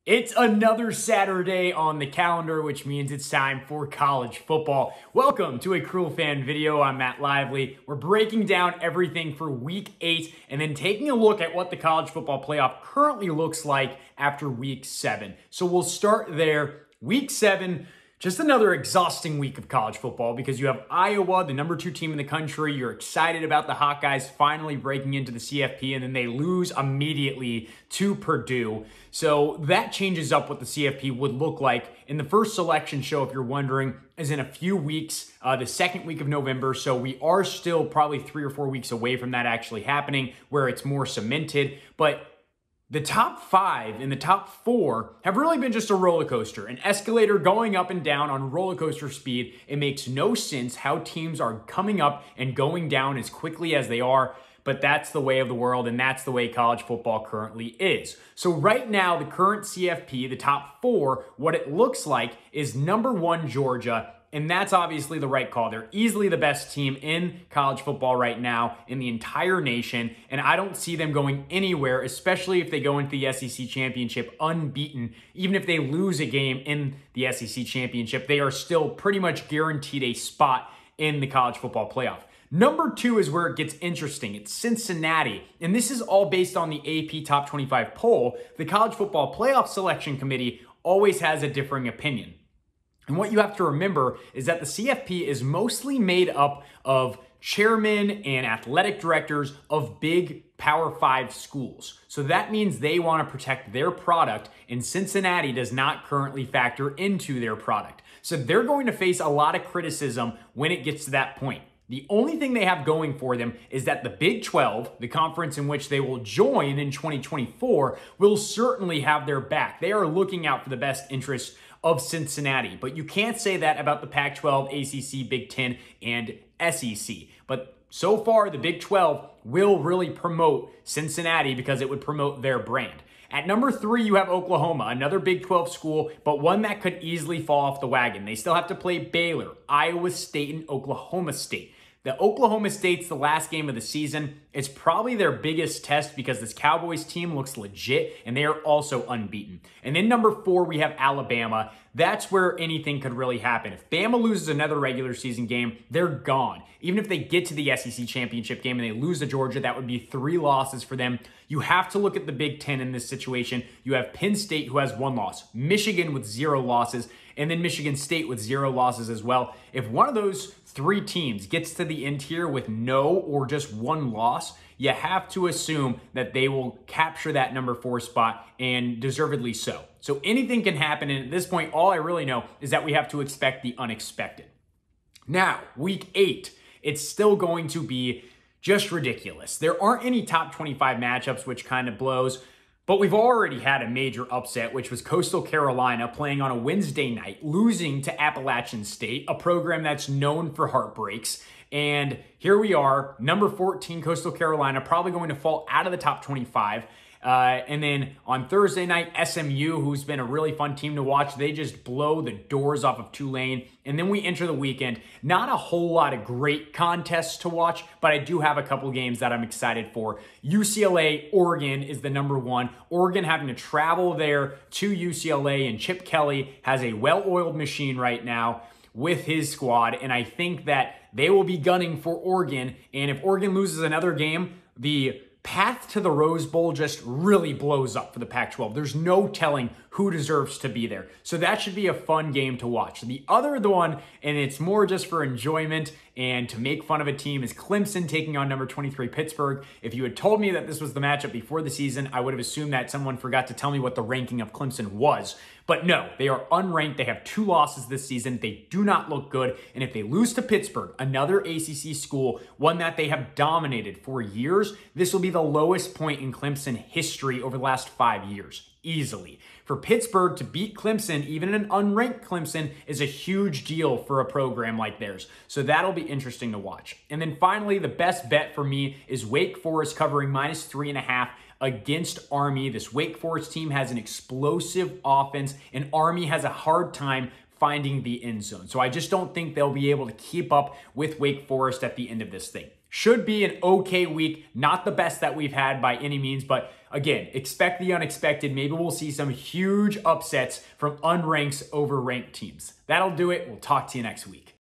It's another Saturday on the calendar, which means it's time for college football. Welcome to a Cruel Fan video. I'm Matt Lively. We're breaking down everything for Week 8 and then taking a look at what the college football playoff currently looks like after Week 7. So we'll start there. Week 7, just another exhausting week of college football because you have Iowa, the number 2 team in the country. You're excited about the Hawkeyes finally breaking into the CFP, and then they lose immediately to Purdue. So that changes up what the CFP would look like. In the first selection show, if you're wondering, is in a few weeks, the second week of November. So we are still probably 3 or 4 weeks away from that actually happening where it's more cemented. But the top 5 and the top 4 have really been just a roller coaster, an escalator going up and down on roller coaster speed. It makes no sense how teams are coming up and going down as quickly as they are, but that's the way of the world, and that's the way college football currently is. So right now, the current CFP, the top 4, what it looks like is number 1, Georgia. And that's obviously the right call. They're easily the best team in college football right now in the entire nation. And I don't see them going anywhere, especially if they go into the SEC championship unbeaten. Even if they lose a game in the SEC championship, they are still pretty much guaranteed a spot in the college football playoff. Number 2 is where it gets interesting. It's Cincinnati. And this is all based on the AP Top 25 poll. The College Football Playoff Selection Committee always has a differing opinion. And what you have to remember is that the CFP is mostly made up of chairmen and athletic directors of big Power 5 schools. So that means they want to protect their product, and Cincinnati does not currently factor into their product. So they're going to face a lot of criticism when it gets to that point. The only thing they have going for them is that the Big 12, the conference in which they will join in 2024, will certainly have their back. They are looking out for the best interests of Cincinnati. But you can't say that about the Pac-12, ACC, Big 10, and SEC. But so far, the Big 12 will really promote Cincinnati because it would promote their brand. At number 3, you have Oklahoma, another Big 12 school, but one that could easily fall off the wagon. They still have to play Baylor, Iowa State, and Oklahoma State. The Oklahoma State's the last game of the season. It's probably their biggest test because this Cowboys team looks legit and they are also unbeaten. And then number 4, we have Alabama. That's where anything could really happen. If Bama loses another regular season game, they're gone. Even if they get to the SEC championship game and they lose to Georgia, that would be 3 losses for them. You have to look at the Big 10 in this situation. You have Penn State, who has 1 loss, Michigan with 0 losses, and then Michigan State with 0 losses as well. If one of those 3 teams gets to the end here with no or just 1 loss, you have to assume that they will capture that number 4 spot, and deservedly so. So anything can happen, and at this point, all I really know is that we have to expect the unexpected. Now, Week 8, it's still going to be just ridiculous. There aren't any top 25 matchups, which kind of blows. But we've already had a major upset, which was Coastal Carolina playing on a Wednesday night, losing to Appalachian State, a program that's known for heartbreaks. And here we are, number 14, Coastal Carolina, probably going to fall out of the top 25. And then on Thursday night, SMU, who's been a really fun team to watch, they just blow the doors off of Tulane. And then we enter the weekend. Not a whole lot of great contests to watch, but I do have a couple games that I'm excited for. UCLA, Oregon is the number 1. Oregon having to travel there to UCLA, and Chip Kelly has a well-oiled machine right now with his squad, and I think that they will be gunning for Oregon. And if Oregon loses another game, the path to the Rose Bowl just really blows up for the Pac-12. There's no telling who deserves to be there. So that should be a fun game to watch. The other one, and it's more just for enjoyment and to make fun of a team, is Clemson taking on number 23 Pittsburgh. If you had told me that this was the matchup before the season, I would have assumed that someone forgot to tell me what the ranking of Clemson was. But no, they are unranked. They have 2 losses this season. They do not look good. And if they lose to Pittsburgh, another ACC school, one that they have dominated for years, this will be the lowest point in Clemson history over the last 5 years. Easily. For Pittsburgh to beat Clemson, even an unranked Clemson, is a huge deal for a program like theirs. So that'll be interesting to watch. And then finally, the best bet for me is Wake Forest covering -3.5 against Army. This Wake Forest team has an explosive offense, and Army has a hard time finding the end zone. So I just don't think they'll be able to keep up with Wake Forest at the end of this thing. Should be an okay week, not the best that we've had by any means, but again, expect the unexpected. Maybe we'll see some huge upsets from unranked over ranked teams. That'll do it. We'll talk to you next week.